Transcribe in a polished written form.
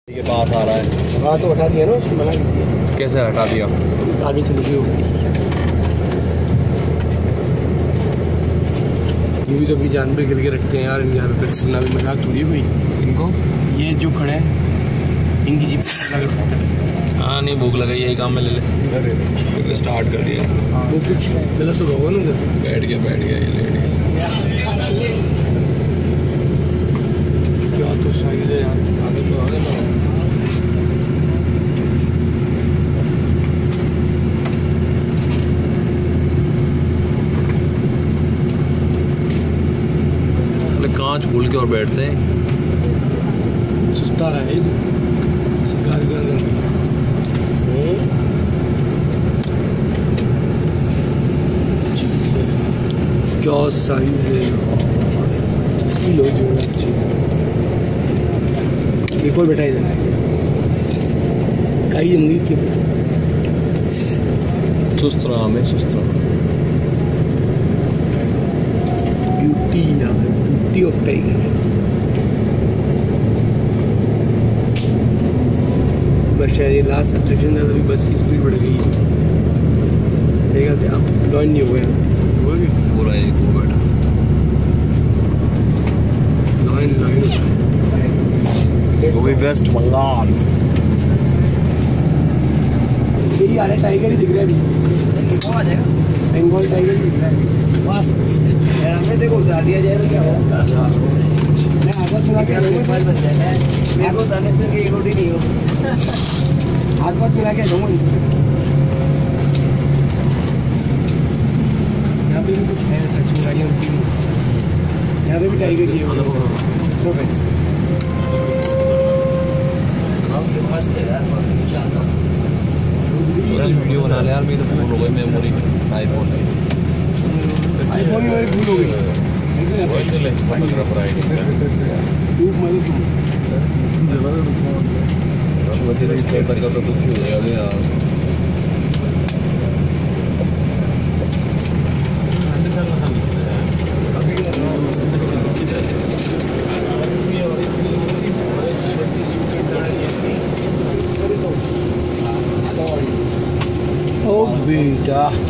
के पास आ रहा है। हाँ तो हटा दिया ना, उसको मना कीजिए। कैसे हटा दिया? आगे चली गई होगी। ये भी तो अपनी जान पे गिर के रखते हैं यार, यहाँ पे सुनना भी मजाक थोड़ी हुई इनको। ये जो खड़े हैं इनकी जीप लग रहा है। हाँ नहीं, भूख लगी, यही काम में ले ले। स्टार्ट कर दिया वो कुछ गलत तो होगा ना। बैठ गया ये लेट गया। क्या तो साइज है यार, आगे तो आगे तो कांच खोल के और बैठते हैं। सुस्ता रहा है शिकार कर क्या साइज है इसकी। लो जो अच्छी एक और बैठा इधर कई उम्मीद के सुस्त रहा हमें, सुस्त रहा। ब्यूटी यार, ब्यूटी ऑफ टाइगर। बस शायद ये लास्ट अट्रैक्शन था, तभी बस की स्पीड बढ़ गई है। देखा से अब लॉन्च नहीं हुआ है, वो भी पूरा एक वो बैठा लाइन वो भी वेस्ट बंगाल। यही आ रहा है, टाइगर ही दिख रहा है अभी। कब आ जाएगा? बंगाल टाइगर ही दिख रहा है बस। हमें देखो उतार दिया जाए तो क्या होगा? मैं आधा चुना के मोबाइल बन जाएगा। मेरे को उतारने से एक रोटी नहीं हो, हाथ पाथ मिला के दूंगा इनसे। यहाँ पे भी कुछ है अच्छी गाड़ियाँ उनकी भी। यहाँ पे भी टाइगर की है। मस्त है यार, वीडियो बना ले यार, मेरी तो भूल हो गई मेमोरी आईफोन की। आईफोन की मेरी भूल हो गई। ओ बेटा